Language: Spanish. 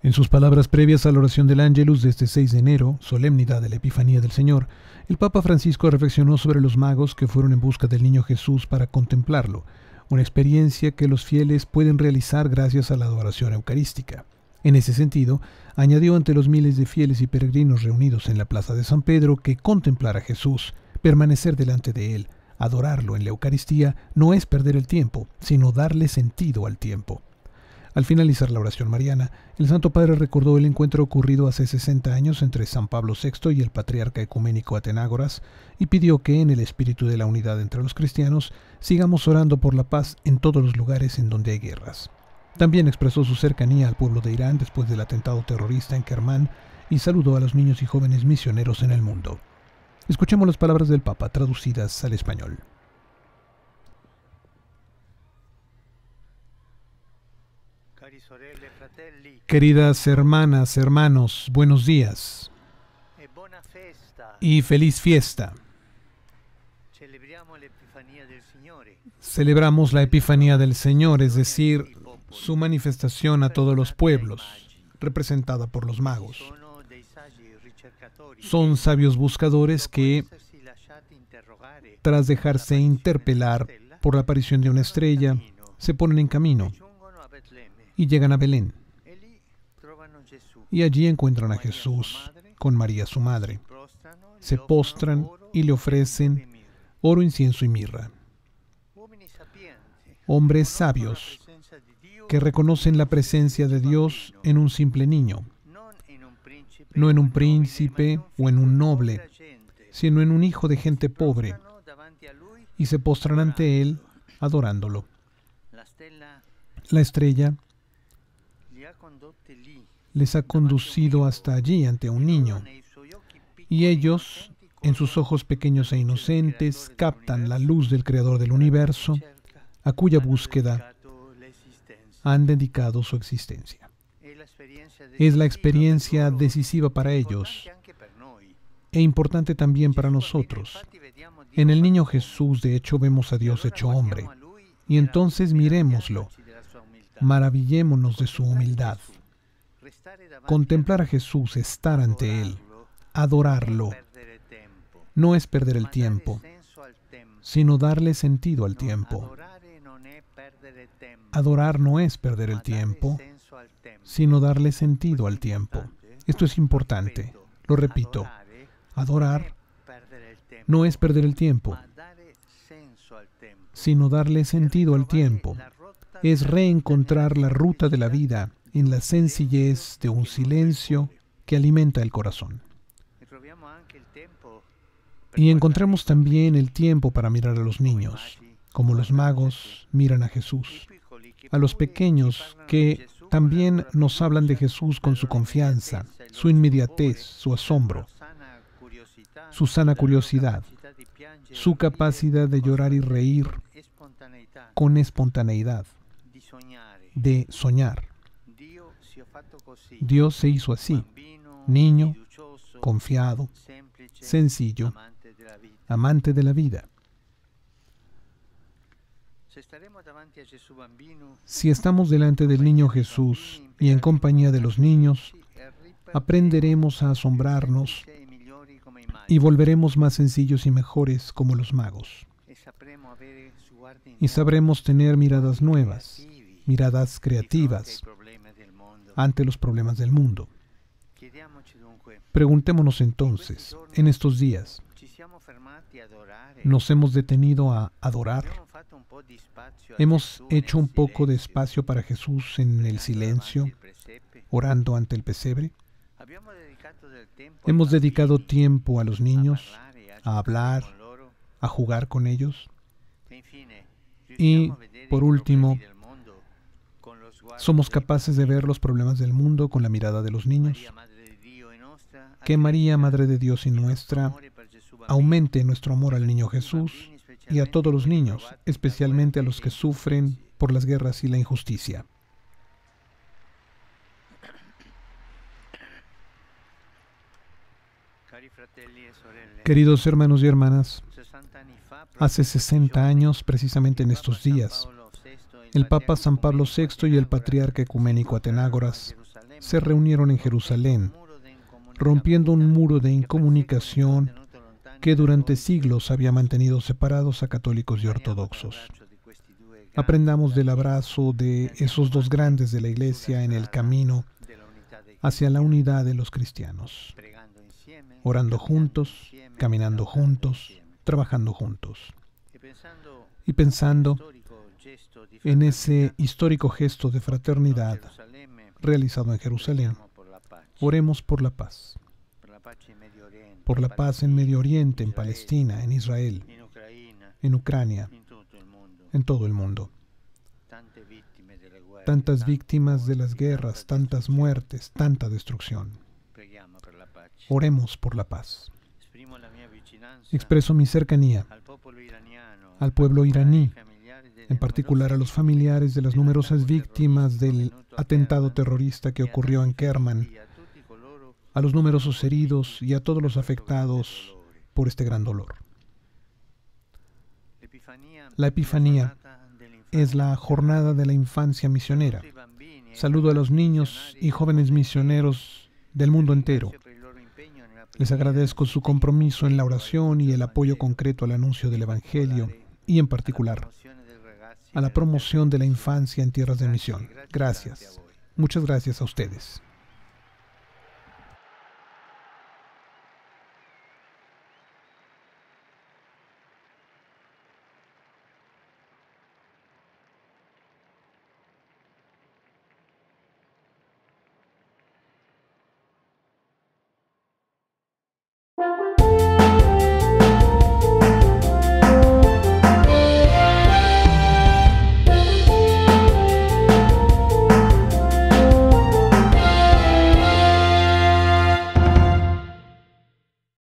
En sus palabras previas a la oración del Ángelus de este 6 de enero, solemnidad de la Epifanía del Señor, el Papa Francisco reflexionó sobre los magos que fueron en busca del niño Jesús para contemplarlo, una experiencia que los fieles pueden realizar gracias a la adoración eucarística. En ese sentido, añadió ante los miles de fieles y peregrinos reunidos en la plaza de San Pedro que contemplar a Jesús, permanecer delante de Él, adorarlo en la Eucaristía, no es perder el tiempo, sino darle sentido al tiempo. Al finalizar la oración mariana, el Santo Padre recordó el encuentro ocurrido hace 60 años entre San Pablo VI y el patriarca ecuménico Atenágoras y pidió que, en el espíritu de la unidad entre los cristianos, sigamos orando por la paz en todos los lugares en donde hay guerras. También expresó su cercanía al pueblo de Irán después del atentado terrorista en Kermán y saludó a los niños y jóvenes misioneros en el mundo. Escuchemos las palabras del Papa traducidas al español. Queridas hermanas, hermanos, buenos días y feliz fiesta. Celebramos la Epifanía del Señor, es decir, su manifestación a todos los pueblos, representada por los magos. Son sabios buscadores que, tras dejarse interpelar por la aparición de una estrella, se ponen en camino y llegan a Belén. Y allí encuentran a Jesús con María su madre. Se postran y le ofrecen oro, incienso y mirra. Hombres sabios que reconocen la presencia de Dios en un simple niño, no en un príncipe o en un noble, sino en un hijo de gente pobre, y se postran ante Él adorándolo. La estrella les ha conducido hasta allí ante un niño, y ellos, en sus ojos pequeños e inocentes, captan la luz del Creador del universo, a cuya búsqueda han dedicado su existencia. Es la experiencia decisiva para ellos e importante también para nosotros. En el niño Jesús, de hecho, vemos a Dios hecho hombre, y entonces mirémoslo, maravillémonos de su humildad. Contemplar a Jesús, estar ante Él, adorarlo, no es perder el tiempo, sino darle sentido al tiempo. Adorar no es perder el tiempo, sino darle sentido al tiempo. Esto es importante. Lo repito. Adorar no es perder el tiempo, sino darle sentido al tiempo. Es reencontrar la ruta de la vida en la sencillez de un silencio que alimenta el corazón. Y encontremos también el tiempo para mirar a los niños, como los magos miran a Jesús, a los pequeños que también nos hablan de Jesús con su confianza, su inmediatez, su asombro, su sana curiosidad, su capacidad de llorar y reír con espontaneidad, de soñar. Dios se hizo así, niño, confiado, sencillo, amante de la vida. Si estamos delante del niño Jesús y en compañía de los niños, aprenderemos a asombrarnos y volveremos más sencillos y mejores como los magos. Y sabremos tener miradas nuevas, miradas creativas ante los problemas del mundo. Preguntémonos entonces, en estos días, ¿nos hemos detenido a adorar? ¿Hemos hecho un poco de espacio para Jesús en el silencio, orando ante el pesebre? ¿Hemos dedicado tiempo a los niños, a hablar, a jugar con ellos? Y, por último, ¿somos capaces de ver los problemas del mundo con la mirada de los niños? Que María, Madre de Dios y nuestra, aumente nuestro amor al niño Jesús y a todos los niños, especialmente a los que sufren por las guerras y la injusticia. Queridos hermanos y hermanas, hace 60 años, precisamente en estos días, el Papa San Pablo VI y el patriarca ecuménico Atenágoras se reunieron en Jerusalén, rompiendo un muro de incomunicación que durante siglos había mantenido separados a católicos y ortodoxos. Aprendamos del abrazo de esos dos grandes de la Iglesia en el camino hacia la unidad de los cristianos, orando juntos, caminando juntos, trabajando juntos. Y pensando en ese histórico gesto de fraternidad realizado en Jerusalén, oremos por la paz en Medio Oriente, en Palestina, en Israel, en Ucrania, en todo el mundo. Tantas víctimas de las guerras, tantas muertes, tanta destrucción. Oremos por la paz. Expreso mi cercanía al pueblo iraní, en particular a los familiares de las numerosas víctimas del atentado terrorista que ocurrió en Kerman, a los numerosos heridos y a todos los afectados por este gran dolor. La Epifanía es la jornada de la infancia misionera. Saludo a los niños y jóvenes misioneros del mundo entero. Les agradezco su compromiso en la oración y el apoyo concreto al anuncio del Evangelio y, en particular, a la promoción de la infancia en tierras de misión. Gracias. Muchas gracias a ustedes.